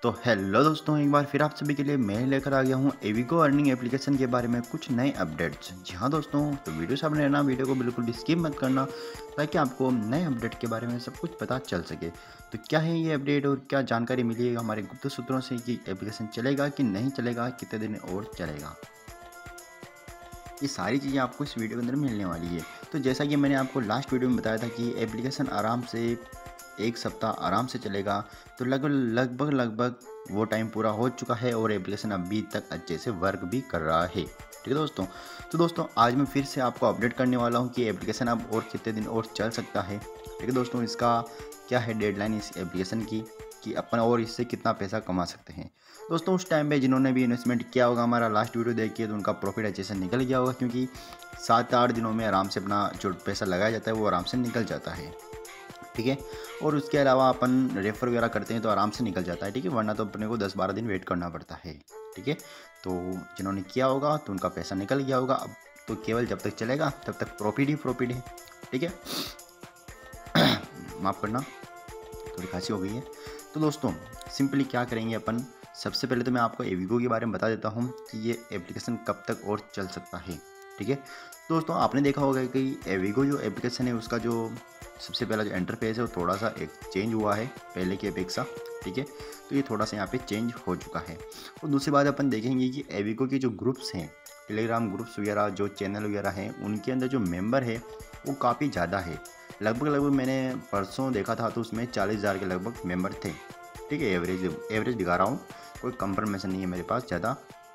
तो हेलो दोस्तों, एक बार फिर आप सभी के लिए मैं लेकर आ गया हूँ एविगो अर्निंग एप्लीकेशन के बारे में कुछ नए अपडेट्स। जी हाँ दोस्तों, तो वीडियो सामने रहना, वीडियो को बिल्कुल भी स्किप मत करना ताकि आपको नए अपडेट के बारे में सब कुछ पता चल सके। तो क्या है ये अपडेट और क्या जानकारी मिली है हमारे गुप्त सूत्रों से कि एप्लीकेशन चलेगा कि नहीं चलेगा, कितने दिन और चलेगा, ये सारी चीज़ें आपको इस वीडियो के अंदर मिलने वाली है। तो जैसा कि मैंने आपको लास्ट वीडियो में बताया था कि एप्लीकेशन आराम से 1 सप्ताह आराम से चलेगा, तो लगभग वो टाइम पूरा हो चुका है और एप्लीकेशन अभी तक अच्छे से वर्क भी कर रहा है। ठीक है दोस्तों, तो दोस्तों आज मैं फिर से आपको अपडेट करने वाला हूँ कि एप्लीकेशन अब और कितने दिन और चल सकता है। ठीक है दोस्तों, इसका क्या है डेडलाइन इस एप्लीकेशन की कि अपन और इससे कितना पैसा कमा सकते हैं। दोस्तों उस टाइम पे जिन्होंने भी इन्वेस्टमेंट किया होगा, हमारा लास्ट वीडियो देखिए, तो उनका प्रॉफिट अच्छे से निकल गया होगा, क्योंकि 7-8 दिनों में आराम से अपना जो पैसा लगाया जाता है वो आराम से निकल जाता है। ठीक है, और उसके अलावा अपन रेफर वगैरह करते हैं तो आराम से निकल जाता है। ठीक है, वरना तो अपने को 10-12 दिन वेट करना पड़ता है। ठीक है, तो जिन्होंने किया होगा तो उनका पैसा निकल गया होगा। अब तो केवल जब तक चलेगा तब तक प्रॉफिट ही प्रॉफिट है। ठीक है, माफ़ करना, थोड़ी खांसी हो गई है। तो दोस्तों सिंपली क्या करेंगे अपन, सबसे पहले तो मैं आपको एविगो के बारे में बता देता हूँ कि ये एप्लीकेशन कब तक और चल सकता है। ठीक है, दोस्तों आपने देखा होगा कि एविगो जो एप्लीकेशन है उसका जो सबसे पहला जो इंटरफेस है वो थोड़ा सा एक चेंज हुआ है पहले की अपेक्षा। ठीक है, तो ये थोड़ा सा यहाँ पे चेंज हो चुका है। और दूसरी बात अपन देखेंगे कि एविगो के जो ग्रुप्स हैं, टेलीग्राम ग्रुप्स वगैरह, जो चैनल वगैरह हैं, उनके अंदर जो मेंबर है वो काफ़ी ज़्यादा है। लगभग मैंने परसों देखा था तो उसमें 40,000 के लगभग मेंबर थे। ठीक है, एवरेज दिखा रहा हूँ, कोई कंफर्मेशन नहीं है मेरे पास ज़्यादा,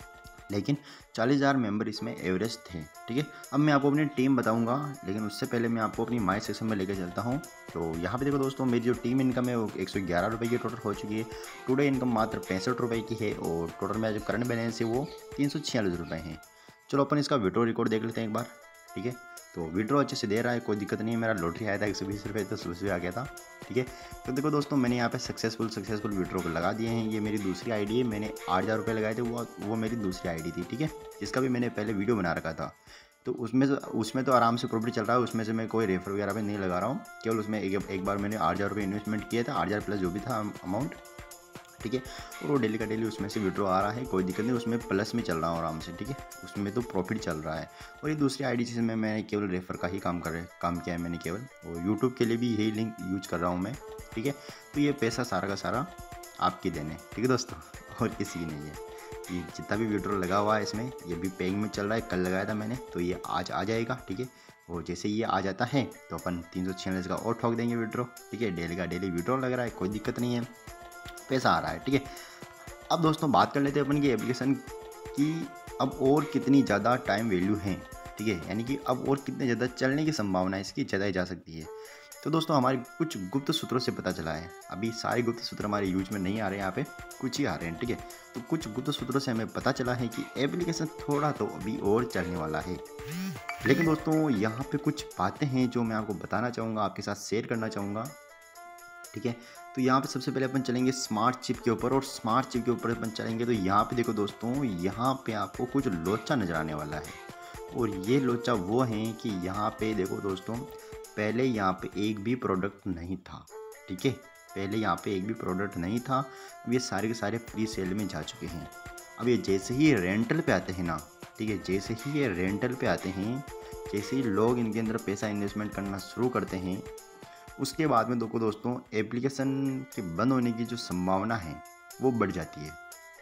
लेकिन 40,000 मेंबर इसमें एवरेज थे। ठीक है, अब मैं आपको अपनी टीम बताऊंगा, लेकिन उससे पहले मैं आपको अपनी माई सेक्शन में लेकर चलता हूं। तो यहाँ पे देखो दोस्तों, मेरी जो टीम इनकम है वो 111 रुपये की टोटल हो चुकी है। टुडे इनकम मात्र 65 रुपये की है और टोटल मेरा जो करंट बैलेंस है वो 346 रुपये है। चलो अपन इसका विड्रॉ रिकॉर्ड देख लेते हैं एक बार। ठीक है, तो विड्रॉ अच्छे से दे रहा है, कोई दिक्कत नहीं है। मेरा लॉटरी आया था 120 रुपये, तो सुबह आ गया था। ठीक है, तो देखो दोस्तों, मैंने यहाँ पे सक्सेसफुल विड्रॉ को लगा दिए हैं। ये मेरी दूसरी आईडी है, मैंने 8,000 रुपये लगाए थे, वो मेरी दूसरी आईडी थी। ठीक है, जिसका भी मैंने पहले वीडियो बना रखा था। तो उसमें तो आराम से प्रॉफिट चल रहा है, उसमें से मैं कोई रेफर वगैरह पे नहीं लगा रहा हूँ। केवल उसमें एक बार मैंने 8,000 रुपये इन्वेस्टमेंट किया था, 8,000 प्लस जो भी था अमाउंट। ठीक है, और वो डेली का डेली उसमें से विड्रॉ आ रहा है, कोई दिक्कत नहीं, उसमें प्लस में चल रहा हूँ आराम से। ठीक है, उसमें तो प्रॉफिट चल रहा है। और ये दूसरी आईडी जिसमें मैंने केवल रेफर का ही काम किया है मैंने केवल, और यूट्यूब के लिए भी यही लिंक यूज कर रहा हूँ मैं। ठीक है, तो ये पैसा सारा का सारा आपके देने। ठीक है दोस्तों, और किसी की नहीं है। ये जितना भी विड्रॉ लगा हुआ है इसमें, ये भी पेइंग में चल रहा है, कल लगाया था मैंने, तो ये आज आ जाएगा। ठीक है, और जैसे ये आ जाता है तो अपन 346 का और ठोक देंगे विड्रॉ। ठीक है, डेली का डेली विड्रॉ लग रहा है, कोई दिक्कत नहीं है, पैसा आ रहा है। ठीक है, अब दोस्तों बात कर लेते हैं अपन की एप्लीकेशन की अब और कितनी ज़्यादा टाइम वैल्यू है। ठीक है, यानी कि अब और कितने ज़्यादा चलने की संभावना है इसकी ज़्यादा ही जा सकती है। तो दोस्तों हमारे कुछ गुप्त सूत्रों से पता चला है, अभी सारे गुप्त सूत्र हमारे यूज में नहीं आ रहे हैं, यहाँ पे कुछ ही आ रहे हैं। ठीक है, तो कुछ गुप्त सूत्रों से हमें पता चला है कि एप्लीकेशन थोड़ा तो अभी और चलने वाला है। लेकिन दोस्तों यहाँ पे कुछ बातें हैं जो मैं आपको बताना चाहूँगा, आपके साथ शेयर करना चाहूँगा। ठीक है, तो यहाँ पे सबसे पहले अपन चलेंगे स्मार्ट चिप के ऊपर, और स्मार्ट चिप के ऊपर अपन चलेंगे तो यहाँ पे देखो दोस्तों, यहाँ पे आपको कुछ लोचा नज़र आने वाला है। और ये लोचा वो है कि यहाँ पे देखो दोस्तों, पहले यहाँ पे एक भी प्रोडक्ट नहीं था। ठीक है, पहले यहाँ पे एक भी प्रोडक्ट नहीं था, अब ये सारे के सारे फ्री सेल में जा चुके हैं। अब ये जैसे ही रेंटल पे आते हैं ना, ठीक है, जैसे ही ये रेंटल पे आते हैं, जैसे ही लोग इनके अंदर पैसा इन्वेस्टमेंट करना शुरू करते हैं, उसके बाद में देखो दोस्तों, एप्लीकेशन के बंद होने की जो संभावना है वो बढ़ जाती है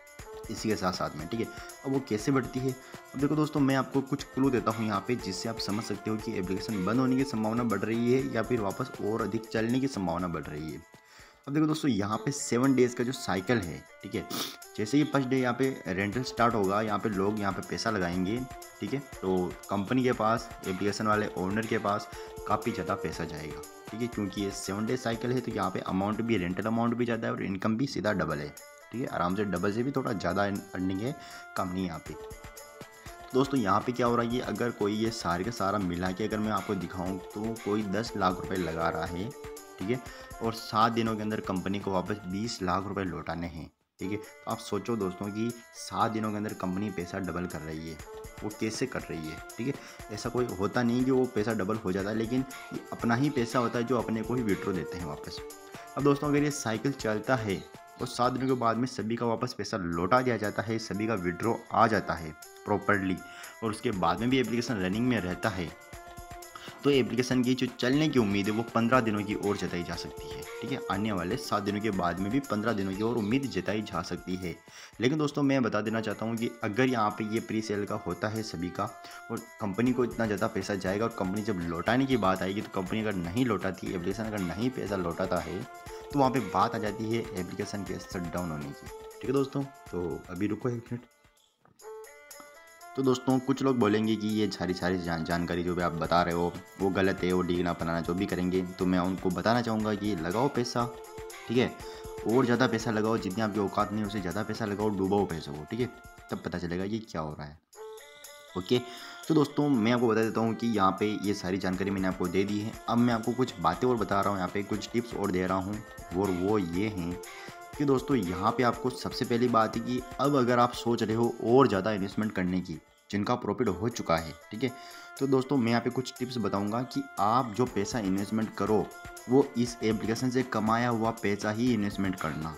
इसी के साथ साथ में। ठीक है, अब वो कैसे बढ़ती है, अब देखो दोस्तों, मैं आपको कुछ क्लू देता हूँ यहाँ पे, जिससे आप समझ सकते हो कि एप्लीकेशन बंद होने की संभावना बढ़ रही है या फिर वापस और अधिक चलने की संभावना बढ़ रही है। अब देखो दोस्तों, यहाँ पे 7 डेज़ का जो साइकिल है, ठीक है, जैसे ही फर्स्ट डे यहाँ पे रेंटल स्टार्ट होगा, यहाँ पे लोग यहाँ पे पैसा लगाएंगे। ठीक है, तो कंपनी के पास, एप्लीकेशन वाले ओनर के पास काफ़ी ज़्यादा पैसा जाएगा। ठीक है, क्योंकि ये 7 डे साइकिल है, तो यहाँ पे अमाउंट भी, रेंटल अमाउंट भी ज़्यादा है और इनकम भी सीधा डबल है। ठीक है, आराम से डबल से भी थोड़ा ज़्यादा अर्निंग है, कम नहीं यहाँ पे। तो दोस्तों यहाँ पे क्या हो रहा है, ये अगर कोई ये सारे का सारा मिला के अगर मैं आपको दिखाऊँ तो कोई 10 लाख रुपये लगा रहा है। ठीक है, और 7 दिनों के अंदर कंपनी को वापस 20 लाख रुपए लौटाने हैं। ठीक है, तो आप सोचो दोस्तों कि 7 दिनों के अंदर कंपनी पैसा डबल कर रही है, वो कैसे कर रही है। ठीक है, ऐसा कोई होता नहीं कि वो पैसा डबल हो जाता है, लेकिन ये अपना ही पैसा होता है जो अपने को ही विड्रॉ देते हैं वापस। अब दोस्तों अगर ये साइकिल चलता है और 7 दिनों के बाद में सभी का वापस पैसा लौटा दिया जाता है, सभी का विड्रॉ आ जाता है प्रॉपर्ली, और उसके बाद में भी एप्लीकेशन रनिंग में रहता है। तो एप्लीकेशन की जो चलने की उम्मीद है वो 15 दिनों की ओर जताई जा सकती है। ठीक है, आने वाले 7 दिनों के बाद में भी 15 दिनों की और उम्मीद जताई जा सकती है। लेकिन दोस्तों मैं बता देना चाहता हूँ कि अगर यहाँ पे ये प्री सेल का होता है सभी का, और कंपनी को इतना ज़्यादा पैसा जाएगा, और कंपनी जब लौटाने की बात आएगी तो कंपनी अगर नहीं लौटाती, एप्लीकेशन अगर नहीं पैसा लौटाता है, तो वहाँ पर बात आ जाती है एप्लीकेशन के शट डाउन होने की। ठीक है दोस्तों, तो अभी रुको 1 मिनट। तो दोस्तों कुछ लोग बोलेंगे कि ये सारी जानकारी जो भी आप बता रहे हो वो गलत है, वो डीगना बनाना जो भी करेंगे, तो मैं उनको बताना चाहूँगा कि लगाओ पैसा। ठीक है, और ज़्यादा पैसा लगाओ, जितनी आपकी औकात नहीं उससे ज़्यादा पैसा लगाओ, डूबाओ पैसों को। ठीक है, तब पता चलेगा ये क्या हो रहा है। ओके, तो दोस्तों मैं आपको बता देता हूँ कि यहाँ पे ये सारी जानकारी मैंने आपको दे दी है। अब मैं आपको कुछ बातें और बता रहा हूँ, यहाँ पे कुछ टिप्स और दे रहा हूँ, और वो ये हैं कि दोस्तों यहाँ पे आपको सबसे पहली बात है कि अब अगर आप सोच रहे हो और ज़्यादा इन्वेस्टमेंट करने की, जिनका प्रॉफिट हो चुका है, ठीक है, तो दोस्तों मैं यहाँ पे कुछ टिप्स बताऊंगा कि आप जो पैसा इन्वेस्टमेंट करो वो इस एप्लीकेशन से कमाया हुआ पैसा ही इन्वेस्टमेंट करना,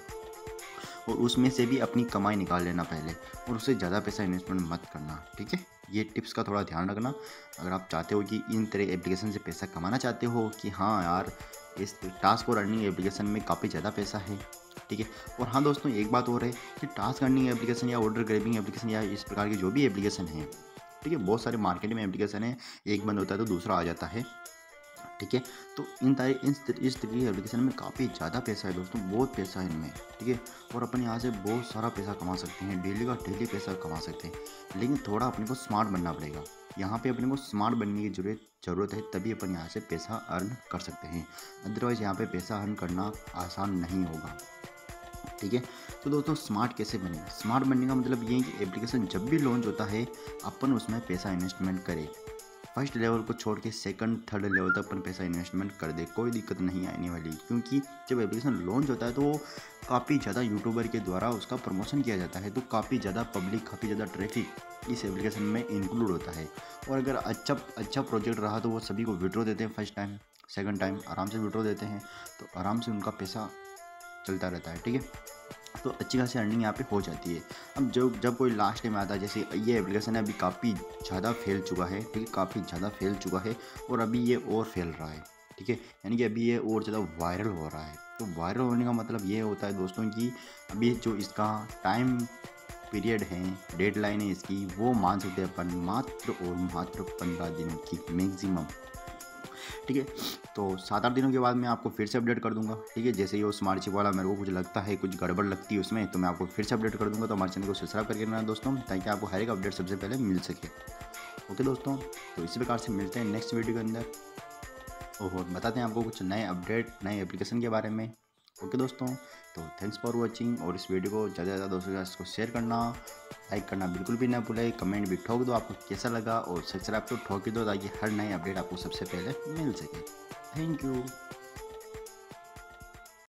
और उसमें से भी अपनी कमाई निकाल लेना पहले, और उससे ज़्यादा पैसा इन्वेस्टमेंट मत करना। ठीक है, ये टिप्स का थोड़ा ध्यान रखना। अगर आप चाहते हो कि इन तरह एप्लीकेशन से पैसा कमाना चाहते हो कि हाँ यार इस टास्क और अर्निंग एप्लीकेशन में काफ़ी ज़्यादा पैसा है। ठीक है, और हाँ दोस्तों एक बात और है कि टास्क अर्निंग एप्लीकेशन या ऑर्डर ग्रैबिंग एप्लीकेशन या इस प्रकार की जो भी एप्लीकेशन है, ठीक है, बहुत सारे मार्केट में एप्लीकेशन है, एक बंद होता है तो दूसरा आ जाता है। ठीक है, तो इस तरह की एप्लीकेशन में काफ़ी ज़्यादा पैसा है दोस्तों, बहुत पैसा है इनमें। ठीक है, और अपन यहाँ से बहुत सारा पैसा कमा सकते हैं, डेली का डेली पैसा कमा सकते हैं, लेकिन थोड़ा अपने को स्मार्ट बनना पड़ेगा। यहाँ पे अपने को स्मार्ट बनने की ज़रूरत है, तभी अपन यहाँ से पैसा अर्न कर सकते हैं, अदरवाइज़ यहाँ पे पैसा अर्न करना आसान नहीं होगा। ठीक है, तो दोस्तों स्मार्ट कैसे बने? स्मार्ट बनने का मतलब ये है कि एप्लीकेशन जब भी लॉन्च होता है अपन उसमें पैसा इन्वेस्टमेंट करें। फर्स्ट लेवल को छोड़ के सेकंड थर्ड लेवल तक अपन पैसा इन्वेस्टमेंट कर दे, कोई दिक्कत नहीं आने वाली, क्योंकि जब एप्लीकेशन लॉन्च होता है तो काफ़ी ज़्यादा यूट्यूबर के द्वारा उसका प्रमोशन किया जाता है, तो काफ़ी ज़्यादा पब्लिक, काफ़ी ज़्यादा ट्रैफिक इस एप्लीकेशन में इंक्लूड होता है। और अगर अच्छा प्रोजेक्ट रहा तो वो सभी को विड्रॉ देते हैं, फर्स्ट टाइम सेकंड टाइम आराम से विड्रॉ देते हैं, तो आराम से उनका पैसा चलता रहता है। ठीक है, तो अच्छी खासी अर्निंग यहाँ पे हो जाती है। अब जब कोई लास्ट टाइम आता है, जैसे ये एप्लीकेशन है अभी काफ़ी ज़्यादा फैल चुका है, ठीक है, काफ़ी ज़्यादा फैल चुका है, और अभी ये और फैल रहा है। ठीक है, यानी कि अभी ये और ज़्यादा वायरल हो रहा है। तो वायरल होने का मतलब ये होता है दोस्तों कि अभी जो इसका टाइम पीरियड है, डेडलाइन है इसकी, वो मान सकते हैं अपन मात्र और मात्र 15 दिनों की मैक्सिमम। ठीक है, तो 7-8 दिनों के बाद मैं आपको फिर से अपडेट कर दूंगा। ठीक है, जैसे ही वो स्मार्ट चिप वाला मेरे को कुछ लगता है, कुछ गड़बड़ लगती है उसमें, तो मैं आपको फिर से अपडेट कर दूंगा। तो हमारे चैनल को सब्सक्राइब करके रखना दोस्तों, ताकि आपको हर एक अपडेट सबसे पहले मिल सके। ओके दोस्तों, तो इसी प्रकार से मिलते हैं नेक्स्ट वीडियो के अंदर, और बताते हैं आपको कुछ नए अपडेट, नए एप्लीकेशन के बारे में। ओके दोस्तों, तो थैंक्स फॉर वॉचिंग, और इस वीडियो को ज़्यादा से ज़्यादा दोस्तों के साथ इसको शेयर करना, लाइक करना बिल्कुल भी ना भूलें, कमेंट भी ठोक दो आपको कैसा लगा, और सब्सक्राइब तो ठोक ही दो, ताकि हर नए अपडेट आपको सबसे पहले मिल सके। Thank you.